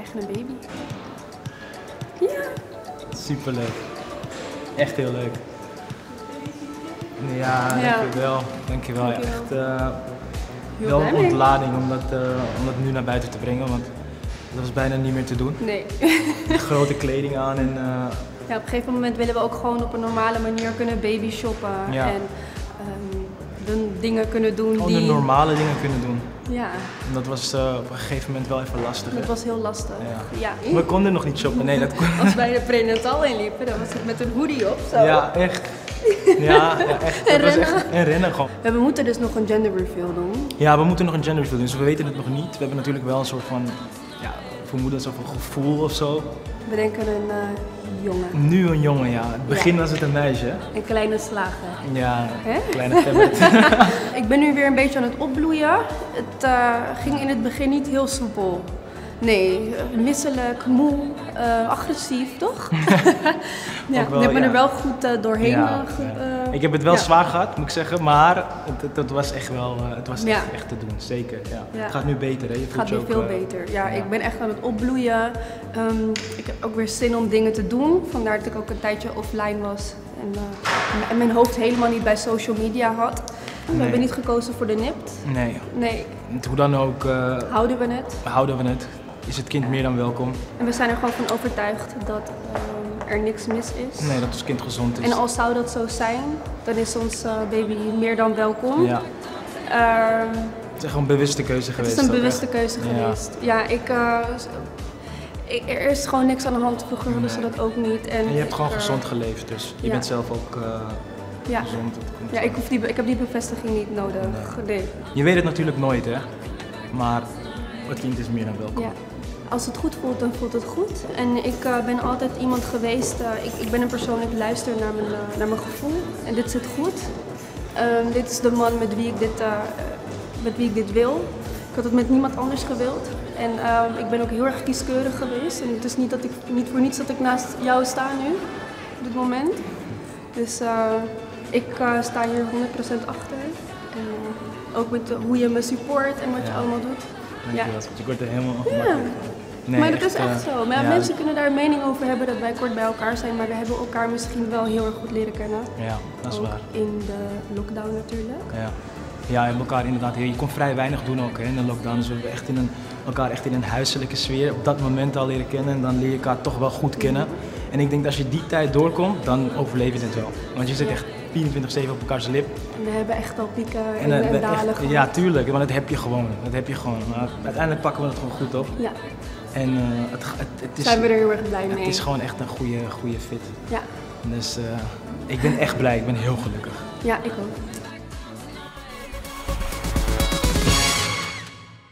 krijgen een baby. Ja. Superleuk. Echt heel leuk. Ja, dankjewel. Dankjewel. Ja, echt wel een ontlading om dat nu naar buiten te brengen, want dat was bijna niet meer te doen. Nee. Grote kleding aan en... Ja, op een gegeven moment willen we ook gewoon op een normale manier kunnen baby shoppen. Ja. En dingen kunnen doen gewoon de normale dingen kunnen doen. Ja. En dat was op een gegeven moment wel even lastig. Dat was heel lastig. Ja. We konden nog niet shoppen, nee dat kon. Als wij de prenatal inliepen, dan was het met een hoodie op zo. Ja, echt. Ja, echt. En was rennen. Echt en rennen gewoon. We moeten dus nog een gender reveal doen. Ja, we moeten nog een gender reveal doen, dus we weten het nog niet. We hebben natuurlijk wel een soort van, vermoedens of een gevoel of zo. We denken een jongen. Nu een jongen, ja. Het begin was het een meisje. Een kleine slager. Ja, hè? Kleine tablet. Ik ben nu weer een beetje aan het opbloeien. Het ging in het begin niet heel soepel. Nee, misselijk, moe, agressief, toch? Ja, ik heb me er wel goed doorheen. Ja, ik heb het wel zwaar gehad, moet ik zeggen, maar het was echt wel echt te doen, zeker. Ja. Ja. Het gaat nu beter, hè? Het gaat nu veel beter. Ja, ik ben echt aan het opbloeien. Ik heb ook weer zin om dingen te doen, vandaar dat ik ook een tijdje offline was. En mijn hoofd helemaal niet bij social media had. We hebben niet gekozen voor de NIPT. Nee. Hoe dan ook. Houden we het. Is het kind meer dan welkom. En we zijn er gewoon van overtuigd dat er niks mis is. Nee, dat ons kind gezond is. En als zou dat zo zijn, dan is ons baby meer dan welkom. Ja. Het is gewoon een bewuste keuze geweest. Het is een bewuste keuze geweest. Ja, er is gewoon niks aan de hand. Vroeger hadden ze dat ook niet. En je hebt gewoon gezond geleefd, dus je bent zelf ook gezond. Ja, ik heb die bevestiging niet nodig. Nee. Je weet het natuurlijk nooit, hè. Maar het kind is meer dan welkom. Ja. Als het goed voelt, dan voelt het goed. En ik ben altijd iemand geweest, ik ben een persoon, ik luister naar mijn gevoel. En dit zit goed. Dit is de man met wie ik dit wil. Ik had het met niemand anders gewild. En ik ben ook heel erg kieskeurig geweest. En het is niet voor niets dat ik naast jou sta nu, op dit moment. Dus ik sta hier 100% achter. En ook met hoe je me support en wat je allemaal doet. Dankjewel, ik word er helemaal ongemakkelijk van. Nee, maar dat is echt zo. Maar mensen kunnen daar een mening over hebben dat wij kort bij elkaar zijn, maar we hebben elkaar misschien wel heel erg goed leren kennen. Ja, dat is ook waar. In de lockdown natuurlijk. Ja, we hebben elkaar inderdaad, je kon vrij weinig doen ook in de lockdown. Dus we hebben echt elkaar echt in een huiselijke sfeer op dat moment al leren kennen en dan leer je elkaar toch wel goed kennen. En ik denk dat als je die tijd doorkomt, dan overleef je het wel. Want je zit echt 24/7 op elkaars lip. En we hebben echt al pieken en dalen gehad. Ja, tuurlijk, want dat heb je gewoon. Maar uiteindelijk pakken we het gewoon goed op. Ja. En zijn we er heel erg blij mee. Het is gewoon echt een goede fit. Ja. Dus ik ben echt blij, ik ben heel gelukkig. Ja, ik ook.